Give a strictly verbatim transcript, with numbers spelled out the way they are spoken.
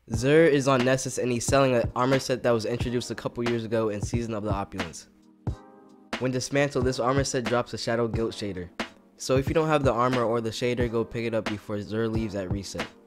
Zer is on Nessus and he's selling an armor set that was introduced a couple years ago in Season of the Opulence. When dismantled, this armor set drops a Shadow Guilt shader. So if you don't have the armor or the shader, go pick it up before Zer leaves at reset.